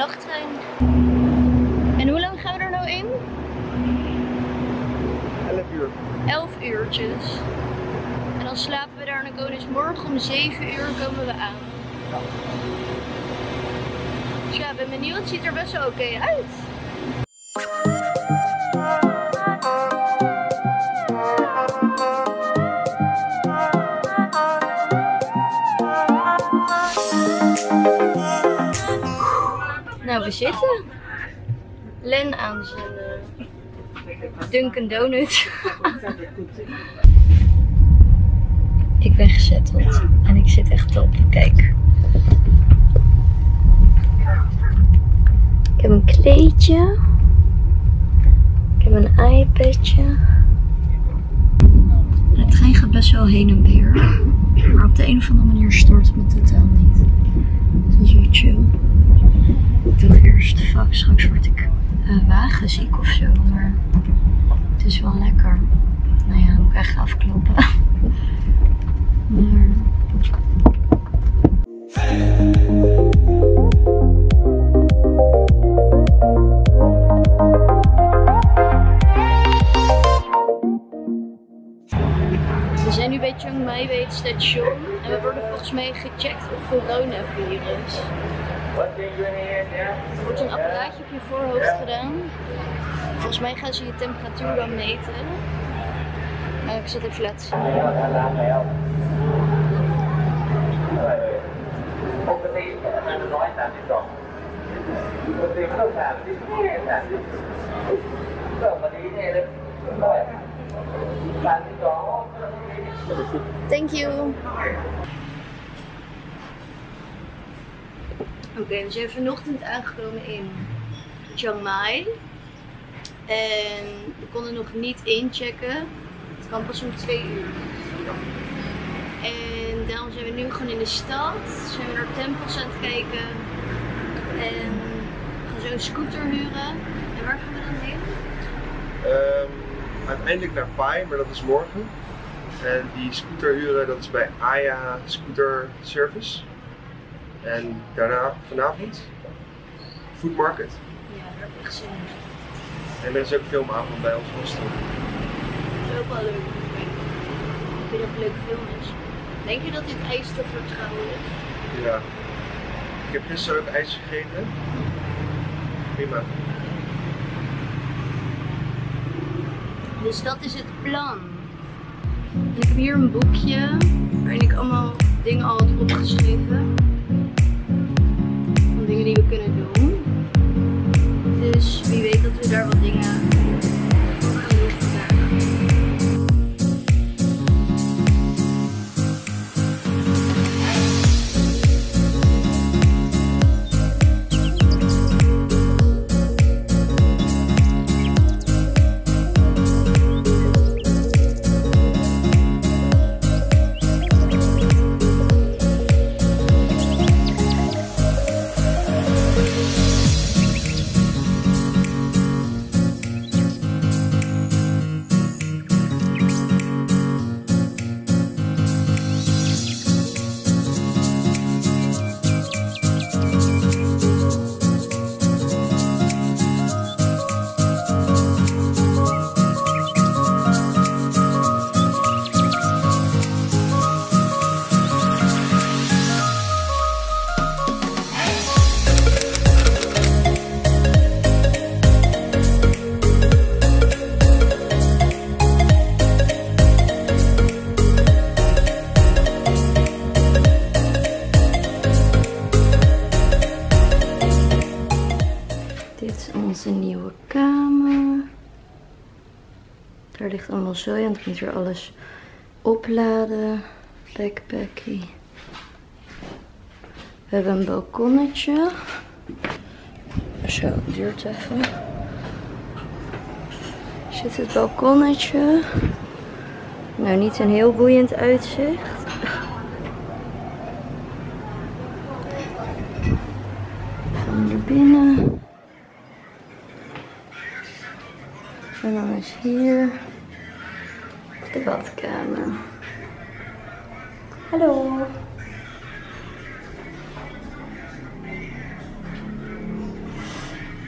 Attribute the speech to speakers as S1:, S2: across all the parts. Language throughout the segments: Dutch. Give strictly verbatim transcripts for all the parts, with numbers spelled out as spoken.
S1: dagtrein. En hoe lang gaan we er nou in?
S2: elf uur.
S1: elf uurtjes. En dan slapen we daar en dan komen dus morgen om zeven uur komen we aan. Dus ja, ik ben benieuwd. Het ziet er best wel oké uit. Nou, we zitten. Len aan zijn uh, Dunkin' Donut. Ik ben gezetteld en ik zit echt top. Kijk. Ik heb een kleedje. Ik heb een iPadje. De trein gaat best wel heen en weer. Maar op de een of andere manier stoort het me totaal niet. Het is weer chill. Ik dacht eerst, fuck, straks word ik uh, wagenziek of zo. Maar het is wel lekker. Nou ja, dan moet ik echt afkloppen. Maar... We zijn nu bij Chiang Mai bij het station en we worden volgens mij gecheckt op coronavirus. Er wordt een apparaatje op je voorhoofd gedaan. Volgens mij gaan ze je temperatuur dan meten. Uh, ik zal het even laten zien. Thank you. Oké, okay, we zijn vanochtend aangekomen in Chiang Mai. En we konden nog niet inchecken. Het kan pas om twee uur. En daarom zijn we nu gewoon in de stad. Zijn we naar tempels aan het kijken. En we gaan zo een scooter huren. En waar gaan we dan heen?
S2: Um, uiteindelijk naar Pai, maar dat is morgen. En die scooter huren, dat is bij Aya Scooter Service. En daarna vanavond Food Market.
S1: Ja, daar heb ik gezien.
S2: En er is ook filmavond bij ons hostel.
S1: Dat is ook wel leuk. Ik vind dat het een leuke film is. Denk je dat dit ijs te vertrouwen is?
S2: Ja. Ik heb gisteren ook ijs gegeten. Prima.
S1: Dus dat is het plan. Ik heb hier een boekje waarin ik allemaal dingen al had opgeschreven. Van dingen die we kunnen doen. Dus wie weet dat we daar wat dingen voor gaan doen vandaag. Onze nieuwe kamer. Daar ligt allemaal zooi en dan kun je weer alles opladen. Backpackie. We hebben een balkonnetje. Zo, het duurt even. Hier zit het balkonnetje. Nou, niet een heel boeiend uitzicht. Gaan we naar binnen. En dan is hier de badkamer. Hallo.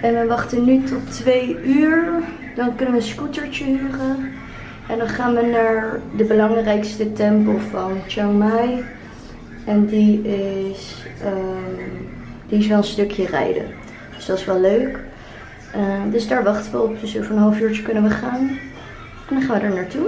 S1: En we wachten nu tot twee uur. Dan kunnen we een scootertje huren. En dan gaan we naar de belangrijkste tempel van Chiang Mai. En die is, um, die is wel een stukje rijden. Dus dat is wel leuk. Uh, dus daar wachten we op. Dus over een half uurtje kunnen we gaan. En dan gaan we er naartoe.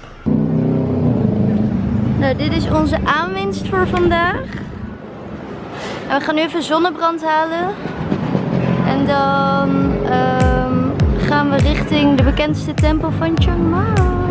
S1: Nou, dit is onze aanwinst voor vandaag. En we gaan nu even zonnebrand halen. En dan um, gaan we richting de bekendste tempel van Chiang Mai.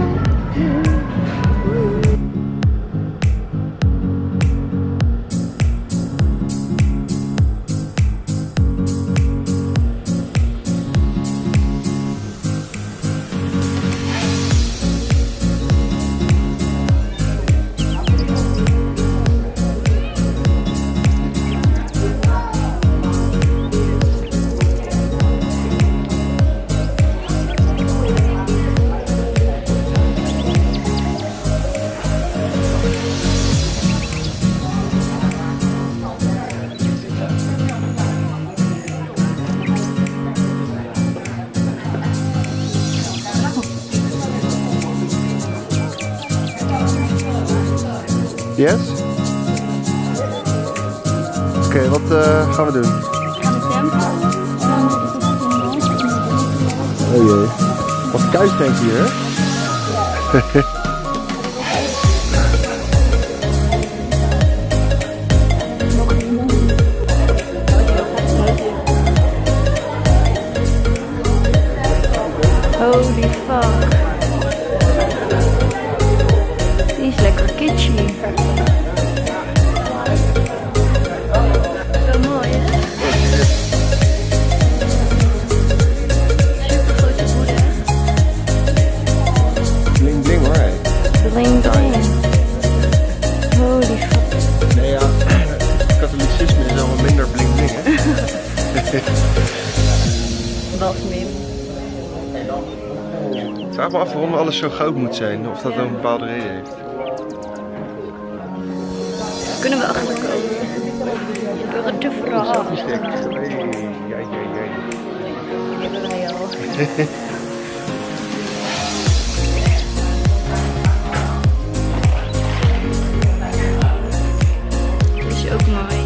S2: Yes? Oké, okay, wat uh, gaan we doen?
S1: We gaan de tempel.
S2: Oh jee. Wat een kuistank hier, hè?
S1: Holy fuck. Die is lekker kitschy. Zo mooi, hè? Super grote boede.
S2: Bling bling hoor.
S1: Bling bling. Holy fuck.
S2: Nee ja, katholicisme is allemaal minder bling bling, hè?
S1: Wat min.
S2: Ik vraag me af waarom alles zo goud moet zijn, of dat ja. een bepaalde reden heeft.
S1: Kunnen we achterkomen? Door het te vragen.
S2: Jee, jee, jee.
S1: Dat hebben wij al. Dit is ook mooi.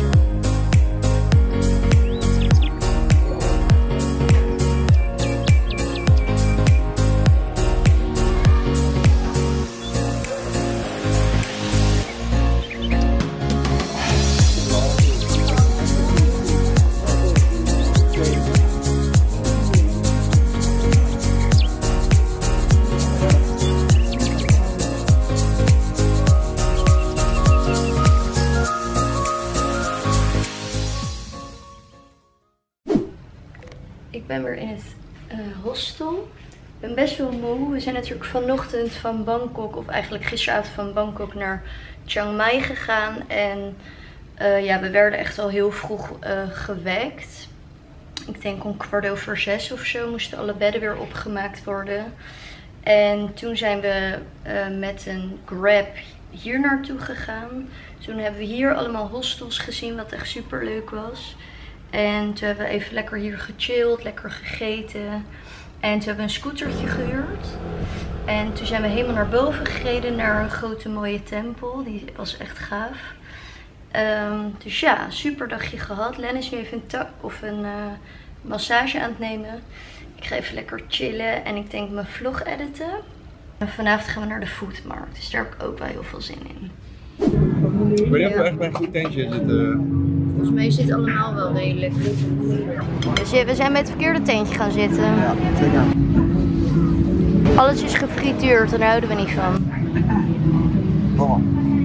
S1: Ik ben weer in het uh, hostel. Ik ben best wel moe. We zijn natuurlijk vanochtend van Bangkok, of eigenlijk gisteravond van Bangkok naar Chiang Mai gegaan. En uh, ja, we werden echt al heel vroeg uh, gewekt. Ik denk om kwart over zes of zo moesten alle bedden weer opgemaakt worden. En toen zijn we uh, met een Grab hier naartoe gegaan. Toen hebben we hier allemaal hostels gezien, wat echt super leuk was. En toen hebben we even lekker hier gechilled, lekker gegeten. En toen hebben we een scootertje gehuurd. En toen zijn we helemaal naar boven gereden naar een grote mooie tempel. Die was echt gaaf. Um, dus ja, super dagje gehad. Len is nu even een, of een uh, massage aan het nemen. Ik ga even lekker chillen en ik denk mijn vlog editen. En vanavond gaan we naar de foodmarkt. Dus daar heb ik ook wel heel veel zin in.
S2: Ik weet niet of we echt bij een goed tentje zitten.
S1: Volgens mij zit het allemaal wel redelijk. Dus we zijn bij het verkeerde tentje gaan zitten.
S2: Ja, zeker.
S1: Alles is gefrituurd en daar houden we niet van.
S2: Oh.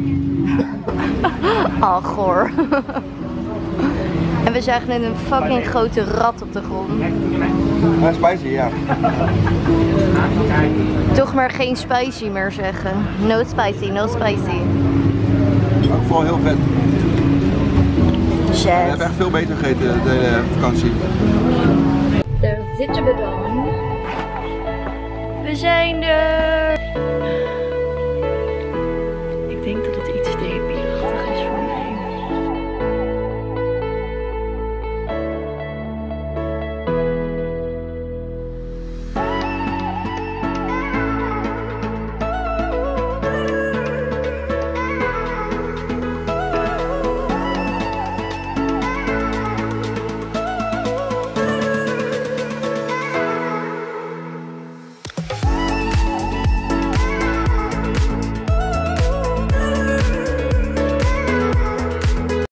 S1: Oh, goor. En we zagen net een fucking grote rat op de grond.
S2: Maar spicy, ja.
S1: Toch maar geen spicy meer zeggen. No spicy, no spicy.
S2: Ook vooral heel vet.
S1: Shit.
S2: We hebben echt veel beter gegeten de hele vakantie.
S1: Daar zitten we dan. We zijn er.